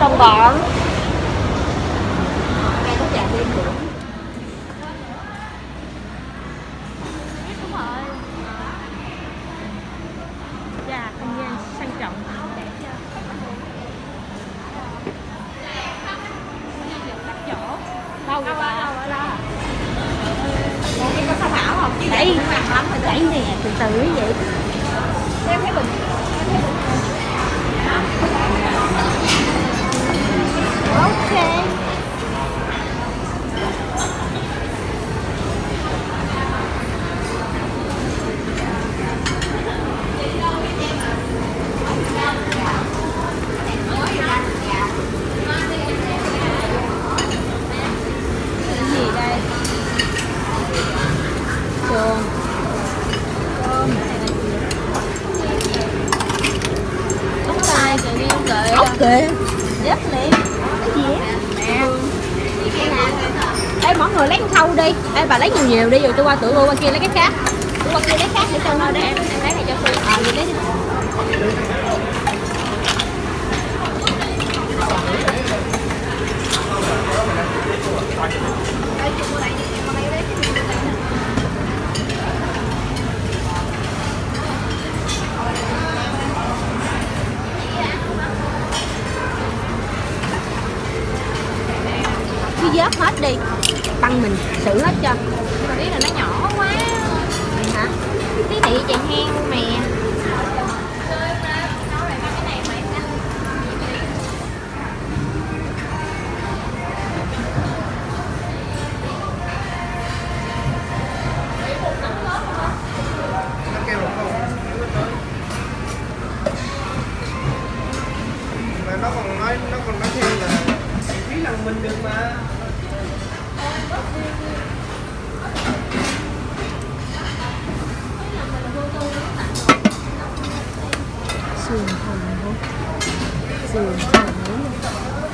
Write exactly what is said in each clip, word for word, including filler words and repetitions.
con bọn. Đẩy đẩy nè, từ từ vậy. Em thấy bình. Ok. Kìa, dép liền. Cái gì á? Ê, mọi người lấy con thau đi. Ê, bà lấy nhiều nhiều đi rồi tôi qua tụi tôi qua kia lấy cái khác. Tôi qua kia lấy khác để cho nó để em lấy này cho tôi. Ờ, vậy lấy đi. Cứ vớt hết đi, băng mình xử hết cho. Nhưng mà biết là nó nhỏ quá. Hả? Cái thị chạy hang luôn nè. Nó còn nói nó còn nói thêm là phí lần mình được mà. Sườn hồng hả? Sườn hồng hả?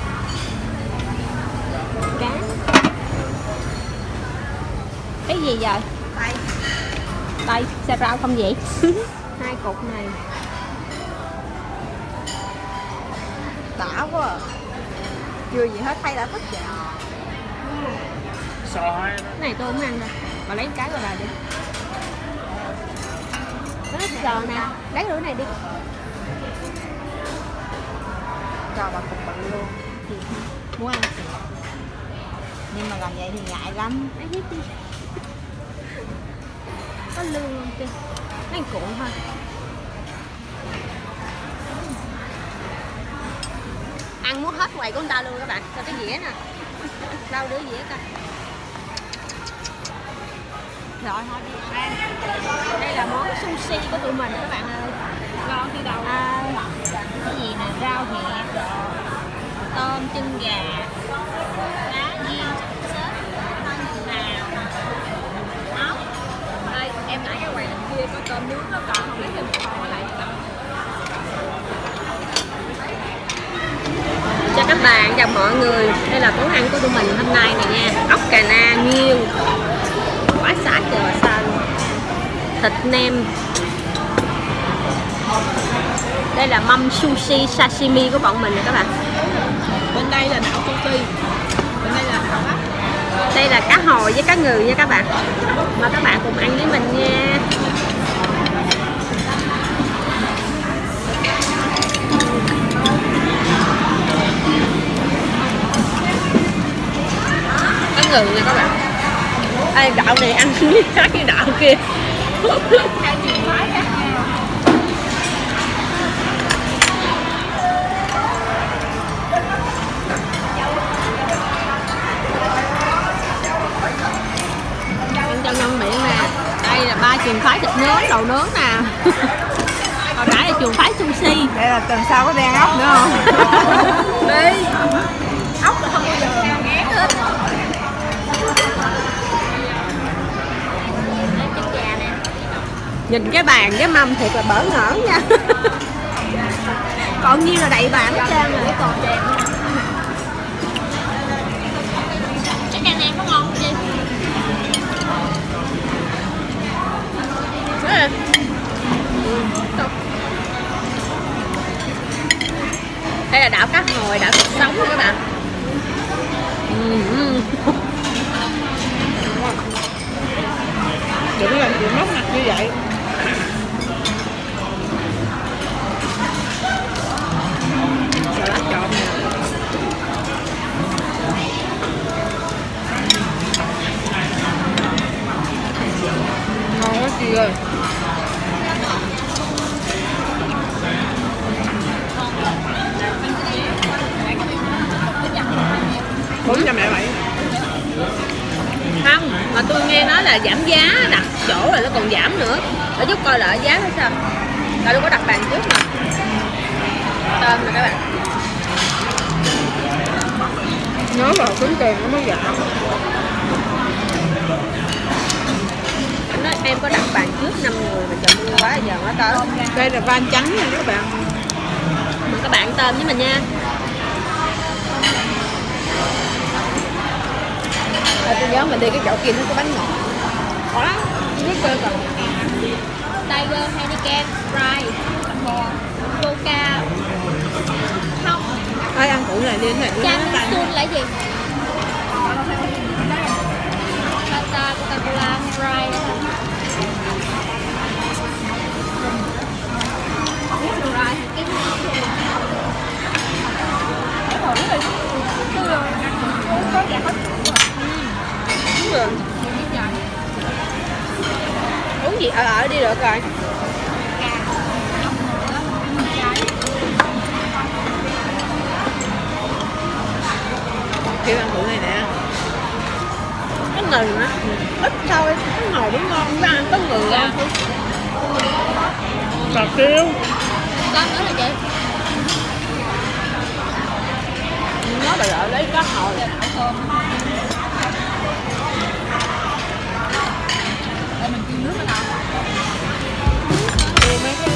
Cá. Cái gì vậy? Đây. Đây, xe rau không vậy? Hai cục này. Đã quá à. Chưa gì hết thay đã thích vậy. Sợ hai Cái này tôi không ăn đâu. Bà lấy cái rồi bà đi. Nó ít giờ nè. Lấy đứa này đi. Cho bà cục bự luôn. Thì muốn ăn. Nhưng mà làm vậy thì ngại lắm. Lấy hết đi. Có lương không kia? Lấy cuộn thôi. Ăn muốn hết quầy của người ta luôn các bạn. Cho cái dĩa nè. Đâu đứa dĩa coi. Rồi thôi đi ăn. Đây là món sushi của tụi mình các bạn ơi. Ngon khi đầu. À, cái gì nè, rau hẹ, tôm chân gà, cá viên, sốt, nào, ốc. Đây, em nãy cái quầy đằng kia có tôm nướng nó còn không biết thêm một kho lại. Cho các bạn và mọi người, đây là món ăn của tụi mình hôm nay này nha. Ốc cà na nghiêu, quả xả chờ xanh, thịt nem. Đây là mâm sushi sashimi của bọn mình nè các bạn. Bên đây là đảo sushi. Bên đây là đảo ốc. Đây là cá hồi với cá ngừ nha các bạn. Mời các bạn cùng ăn với mình nha. Cá ngừ nha các bạn. Ê, gạo này ăn khác cái gạo kia. Hai trường phái khác nhau. Ăn cho ngon miệng nè. Đây là ba trường phái thịt nướng, đậu nướng nè. Còn nãy là trường phái sushi. Đây là tuần sau có đen ốc nữa không? Đi. Ốc là không bao giờ ngán hết. Nhìn cái bàn cái mâm thiệt là bỡ ngỡ nha. Còn nhiêu là đầy bàn hết trơn rồi. Còn chèn. Cái cà nem có ngon không chị? Đấy. Ừ. Đây là đảo cá hồi, đảo thịt sống nha các bạn. Đừng làm chuyện mất mặt như vậy. Salad trộn nè. Ngon quá chị ơi. bốn trăm lẻ bảy. Không, mà tôi nghe nói là giảm giá, đặt chỗ rồi nó còn giảm nữa. Để giúp coi lại giá nó sao. Tại tôi có đặt bàn trước mà. Tôm nè các bạn. Nhớ vào tính tiền nó mới giảm. Em nói em có đặt bàn trước năm người mà trời mưa quá giờ nó tới. Đây là van trắng nha các bạn. Mời các bạn tôm với mình nha. À, tôi nhớ mình đi cái chỗ kia nó có bánh ngọt. Có lắm. Biết cơ còn. Tiger Heineken Fry Coca không. Ai ăn củ này đi cái này tôi Chan nói tanh. Sun là gì? Fanta Coca-Cola Fry đó hả? Fry cái Đúng rồi. uống gì ở ở đi được rồi. Kiểu ăn củ này nè. Cái ngừ nữa ít thôi, cái ngồi đúng ngon, nó ăn có ngừ ra. Cà tiêu. Con nữa là chị. Nó bà lợi lấy cá hồi. Mình chiên nước nó Mấy cái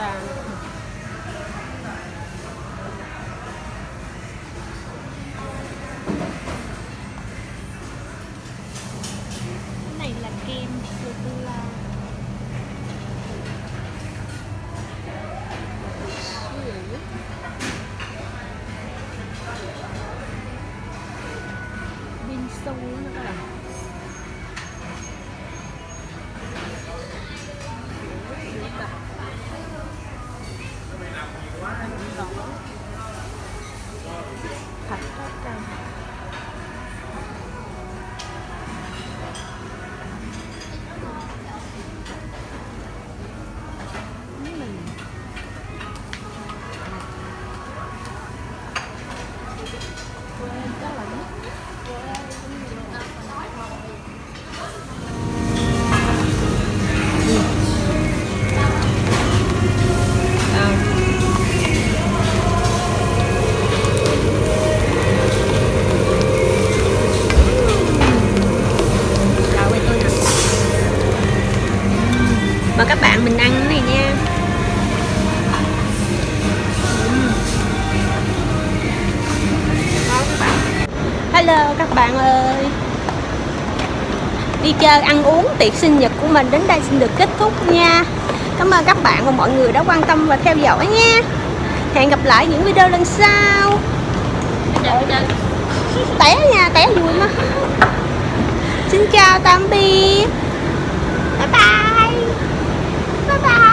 là cái này là kem sô cô la. Bingsu nữa các bạn. Thật rất căng. Mời các bạn mình ăn cái này nha. Hello các bạn ơi. Đi chơi ăn uống tiệc sinh nhật của mình đến đây xin được kết thúc nha. Cảm ơn các bạn và mọi người đã quan tâm và theo dõi nha. Hẹn gặp lại những video lần sau. Té nha, té vui mà. Xin chào tạm biệt. Bye bye. Bye bye.